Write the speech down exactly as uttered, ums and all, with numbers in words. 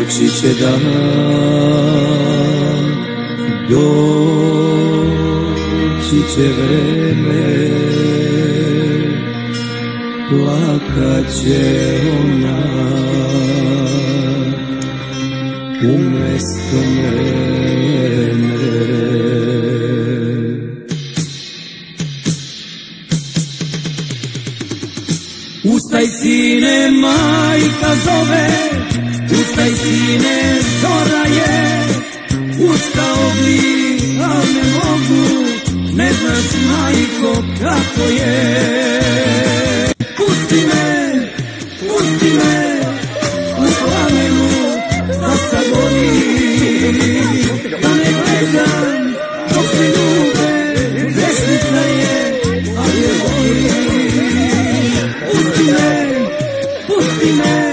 doći će dan, doći će vreme, plakat će ona umesto mene. Ustaj sine, majka zove, ustaj sine, zora je. Ustao bi, al ne mogu, ne znaš majko kako je. Pusti me, pusti me, u plamenu da sagorim, da ne gledam dok se ljube, vešnica je, ali je volim. Pusti me, pusti me.